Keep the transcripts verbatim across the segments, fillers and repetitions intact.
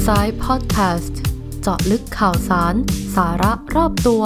Inside Podcast เจาะลึกข่าวสารสาระรอบตัว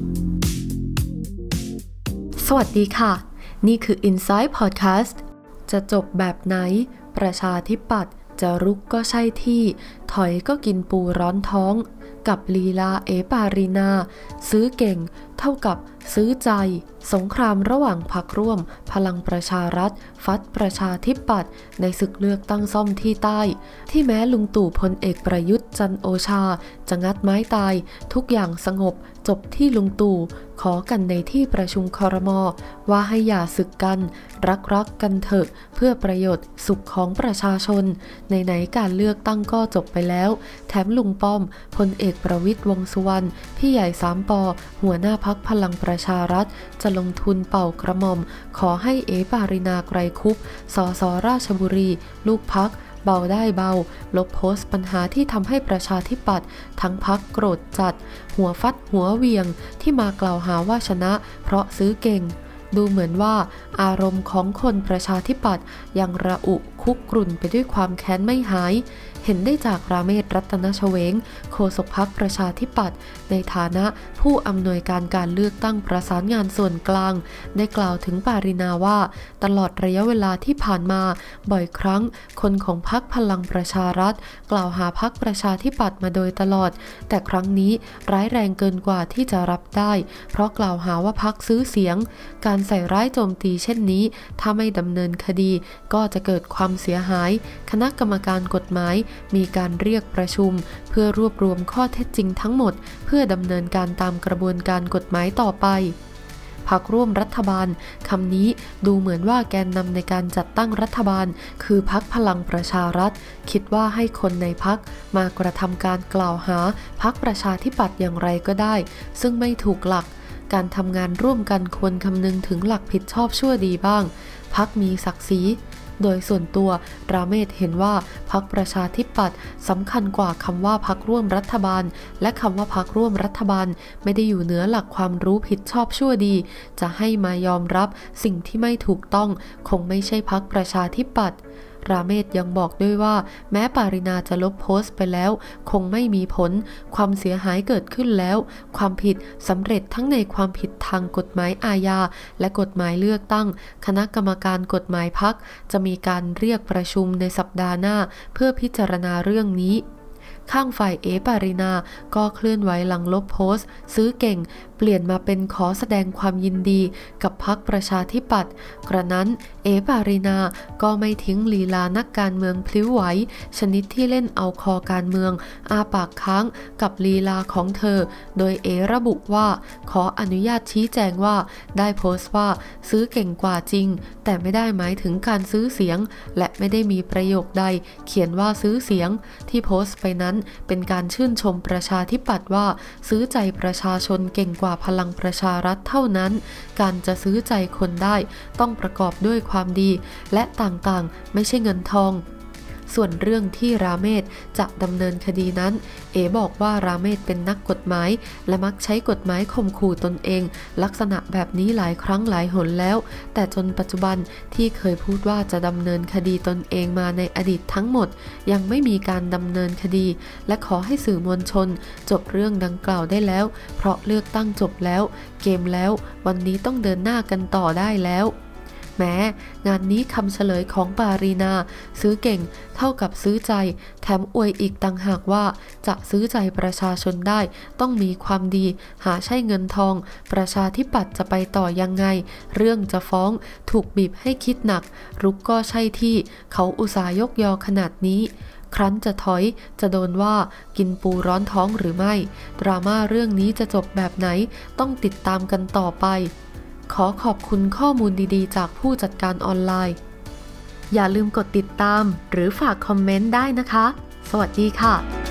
สวัสดีค่ะนี่คือ Inside Podcast จะจบแบบไหนประชาธิปัตย์จะรุกก็ใช่ที่ถอยก็กินปูร้อนท้องกับลีลาเอปารีนาซื้อเก่งเท่ากับซื้อใจสงครามระหว่างพรรคร่วมพลังประชารัฐฟัดประชาธิปัตย์ในศึกเลือกตั้งซ่อมที่ใต้ที่แม้ลุงตู่พลเอกประยุทธ์จันทร์โอชาจะงัดไม้ตายทุกอย่างสงบจบที่ลุงตู่ขอกันในที่ประชุมครม.ว่าให้อย่าศึกกันรักรักกันเถอะเพื่อประโยชน์สุขของประชาชนไหนๆการเลือกตั้งก็จบไปแล้วแถมลุงป้อมพลเอกประวิตรวงษ์สุวรรณพี่ใหญ่สามปอหัวหน้าพรรคพลังประชารัฐจะลงทุนเป่ากระหม่อมขอให้เอปารินาไกรคุปสสราชบุรีลูกพรรคเบาได้เบาลบโพสต์ปัญหาที่ทำให้ประชาธิปัตย์ทั้งพรรคโกรธจัดหัวฟัดหัวเวียงที่มากล่าวหาว่าชนะเพราะซื้อเก่งดูเหมือนว่าอารมณ์ของคนประชาธิปัตย์ยังระอุคุกกรุ่นไปด้วยความแค้นไม่หายเห็นได้จากราเมศรัตนชเวงโฆษกพรรคประชาธิปัตย์ในฐานะผู้อำนวยการการเลือกตั้งประสานงานส่วนกลางได้กล่าวถึงปารินาว่าตลอดระยะเวลาที่ผ่านมาบ่อยครั้งคนของพรรคพลังประชารัฐกล่าวหาพรรคประชาธิปัตย์มาโดยตลอดแต่ครั้งนี้ร้ายแรงเกินกว่าที่จะรับได้เพราะกล่าวหาว่าพรรคซื้อเสียงการใส่ร้ายโจมตีเช่นนี้ถ้าไม่ดำเนินคดีก็จะเกิดความเสียหายคณะกรรมการกฎหมายมีการเรียกประชุมเพื่อรวบรวมข้อเท็จจริงทั้งหมดเพื่อดำเนินการตามกระบวนการกฎหมายต่อไปพรรคร่วมรัฐบาลคำนี้ดูเหมือนว่าแกนนำในการจัดตั้งรัฐบาลคือพรรคพลังประชารัฐคิดว่าให้คนในพรรคมากระทำการกล่าวหาพรรคประชาธิปัตย์อย่างไรก็ได้ซึ่งไม่ถูกหลักการทำงานร่วมกันควรคำนึงถึงหลักผิดชอบชั่วดีบ้างพรรคมีศักดิ์ศรีโดยส่วนตัวราเมศเห็นว่าพรรคประชาธิปัตย์สำคัญกว่าคำว่าพรรคร่วมรัฐบาลและคำว่าพรรคร่วมรัฐบาลไม่ได้อยู่เหนือหลักความรู้ผิดชอบชั่วดีจะให้มายอมรับสิ่งที่ไม่ถูกต้องคงไม่ใช่พรรคประชาธิปัตย์ราเมศยังบอกด้วยว่าแม้ปารินาจะลบโพสต์ไปแล้วคงไม่มีผลความเสียหายเกิดขึ้นแล้วความผิดสำเร็จทั้งในความผิดทางกฎหมายอาญาและกฎหมายเลือกตั้งคณะกรรมการกฎหมายพรรคจะมีการเรียกประชุมในสัปดาห์หน้าเพื่อพิจารณาเรื่องนี้ข้างฝ่ายเอปารินาก็เคลื่อนไหวหลังลบโพสต์ซื้อเก่งเปลี่ยนมาเป็นขอแสดงความยินดีกับพรรคประชาธิปัตย์กระนั้นเอปารินาก็ไม่ทิ้งลีลานักการเมืองพลิ้วไหวชนิดที่เล่นเอาคอการเมืองอาปากค้างกับลีลาของเธอโดยเอระบุว่าขออนุญาตชี้แจงว่าได้โพสต์ว่าซื้อเก่งกว่าจริงแต่ไม่ได้หมายถึงการซื้อเสียงและไม่ได้มีประโยคใดเขียนว่าซื้อเสียงที่โพสต์ไปนั้นเป็นการชื่นชมประชาธิปัตย์ว่าซื้อใจประชาชนเก่งกว่าพลังประชารัฐเท่านั้นการจะซื้อใจคนได้ต้องประกอบด้วยความดีและต่างๆไม่ใช่เงินทองส่วนเรื่องที่ราเมศจะดำเนินคดีนั้นเอบอกว่าราเมศเป็นนักกฎหมายและมักใช้กฎหมายข่มขู่ตนเองลักษณะแบบนี้หลายครั้งหลายหนแล้วแต่จนปัจจุบันที่เคยพูดว่าจะดำเนินคดีตนเองมาในอดีตทั้งหมดยังไม่มีการดำเนินคดีและขอให้สื่อมวลชนจบเรื่องดังกล่าวได้แล้วเพราะเลือกตั้งจบแล้วเกมแล้ววันนี้ต้องเดินหน้ากันต่อได้แล้วแม้งานนี้คำเฉลยของปารีนาซื้อเก่งเท่ากับซื้อใจแถมอวยอีกต่างหากว่าจะซื้อใจประชาชนได้ต้องมีความดีหาใช่เงินทองประชาธิปัตย์จะไปต่อยังไงเรื่องจะฟ้องถูกบีบให้คิดหนักรุกก็ใช่ที่เขาอุตส่าห์ยกยอขนาดนี้ครั้นจะถอยจะโดนว่ากินปูร้อนท้องหรือไม่ดราม่าเรื่องนี้จะจบแบบไหนต้องติดตามกันต่อไปขอขอบคุณข้อมูลดีๆจากผู้จัดการออนไลน์อย่าลืมกดติดตามหรือฝากคอมเมนต์ได้นะคะสวัสดีค่ะ